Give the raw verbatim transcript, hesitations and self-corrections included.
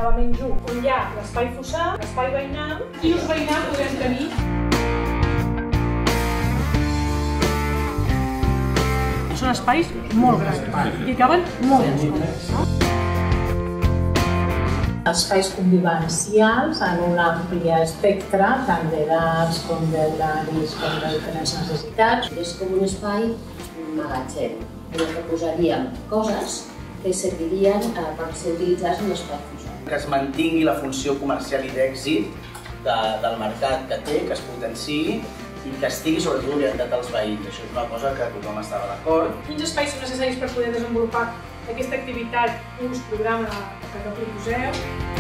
element u, on hi ha l'espai fossar, l'espai veïnal, i l'ús veïnal podem tenir. Són espais molt grans i caben moltes coses. Espais convivencials en un ampli espectre, tant d'edats com d'horaris com de diferents necessitats. És com un espai, un magatzem, en què posaríem coses que servirien per ser utilitzades en l'espai fossar. Que es mantingui la funció comercial i d'èxit del mercat que té, que es potenciï i que estigui sobretot orientat als veïns. Això és una cosa que tothom estava d'acord. Quins espais són necessaris per poder desenvolupar aquesta activitat, ús, programa que proposeu?